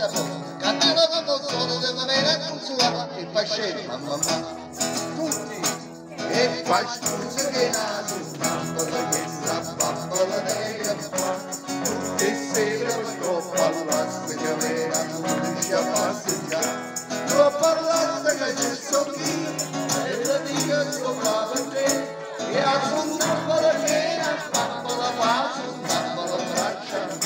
a poco, cantano quando solo deve avere sua e fa scemo, mamma, tutti, e fa scuse che naso, bambola questa, bambola nera, tutti sembrano troppo all'asta che aveva, non riesce a passeggiare, troppo all'asta che c'è sottile, e la dica sopra per te, e a su bambola nera, bambola pace, bambola braccia.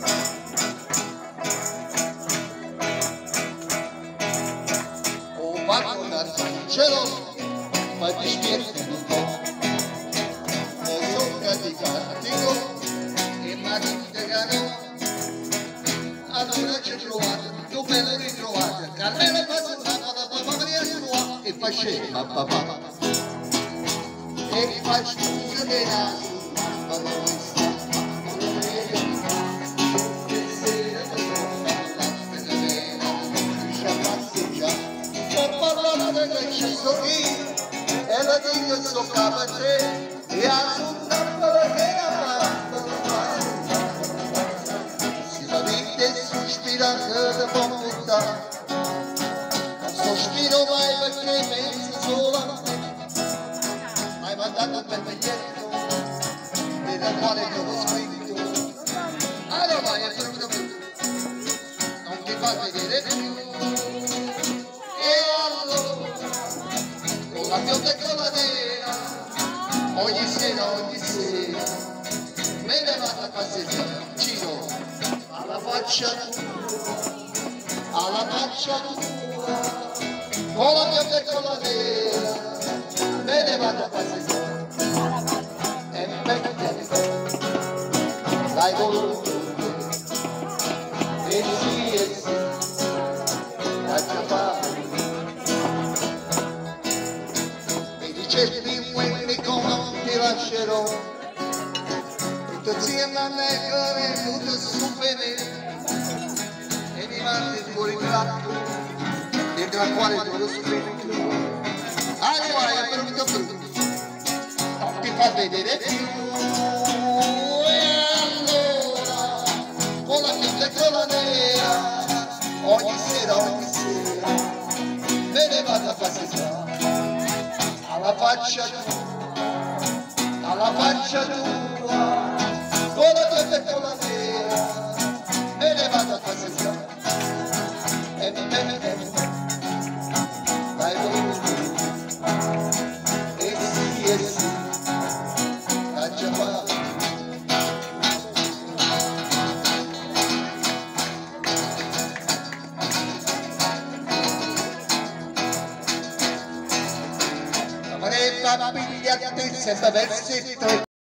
Fatto una cielo, ma ti spierti un po', o sopra di cattivo, e marite cano, allora ci trovate, tu bello ritrovate, Carmela passa una papà Maria sua, e fa scema papà, e fa scusa che naso, mamma questa, mamma meglio, che sera che sono, l'asta che vera, non riesce a passeggiare. Che ci sono io e la dico sto capo a te e a su bambola che si fa vite e sospira che te può buttare non sospiro mai perché penso solo a me hai mandato un bel biglietto nella quale io ho scritto allora vai è venuto più non ti fa vedere più la bionda e con la nera, ogni sera, me ne vado a passeggiare, Cino, alla faccia tua, con la bionda e con la nera, me ne vado a passeggiare, e perché l'hai voluto, e sì, l'hai già fatto. Certi quelli come non ti lascerò tutto insieme a me che è tutto su venire e mi mandi il tuo ritratto dentro al quale tu lo scritto allora è venuto brutto non ti fa vedere più e allora con la bionda e con la nera ogni sera me ne vado a passeggiare alla faccia tua, con la bionda e con la nera, me ne vado a passeggiare, e dai voluto, e sì, l'ha già fatto. Piglia te sempre versetto